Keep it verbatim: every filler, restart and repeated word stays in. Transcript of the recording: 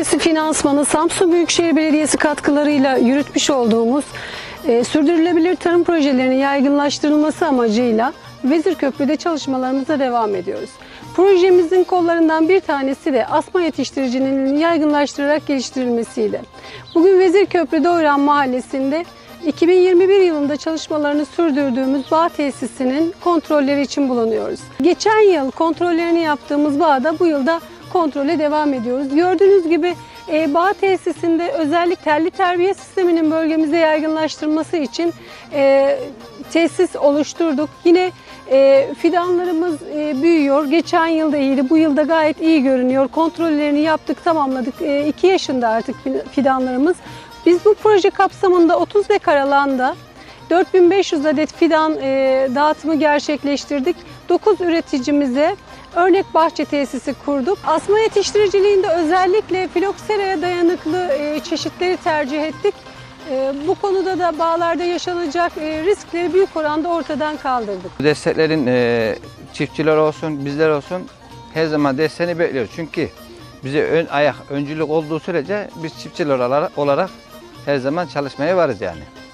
Projesi finansmanı Samsun Büyükşehir Belediyesi katkılarıyla yürütmüş olduğumuz e, sürdürülebilir tarım projelerinin yaygınlaştırılması amacıyla Vezirköprü'de çalışmalarımıza devam ediyoruz. Projemizin kollarından bir tanesi de asma yetiştiriciliğinin yaygınlaştırarak geliştirilmesiydi. Bugün Vezirköprü Doyran Mahallesi'nde iki bin yirmi bir yılında çalışmalarını sürdürdüğümüz bağ tesisinin kontrolleri için bulunuyoruz. Geçen yıl kontrollerini yaptığımız bağda bu yılda kontrole devam ediyoruz. Gördüğünüz gibi e, bağ tesisinde özellikle telli terbiye sisteminin bölgemizde yaygınlaştırılması için e, tesis oluşturduk. Yine e, fidanlarımız e, büyüyor. Geçen yılda iyiydi, bu yılda gayet iyi görünüyor. Kontrollerini yaptık, tamamladık. E, iki yaşında artık fidanlarımız. Biz bu proje kapsamında otuz dekar alanda dört bin beş yüz adet fidan e, dağıtımı gerçekleştirdik. dokuz üreticimize örnek bahçe tesisi kurduk. Asma yetiştiriciliğinde özellikle filokseraya dayanıklı e, çeşitleri tercih ettik. E, bu konuda da bağlarda yaşanacak e, riskleri büyük oranda ortadan kaldırdık. Bu desteklerin e, çiftçiler olsun, bizler olsun her zaman desteğini bekliyoruz. Çünkü bize ön ayak, öncülük olduğu sürece biz çiftçiler olarak, olarak her zaman çalışmaya varız yani.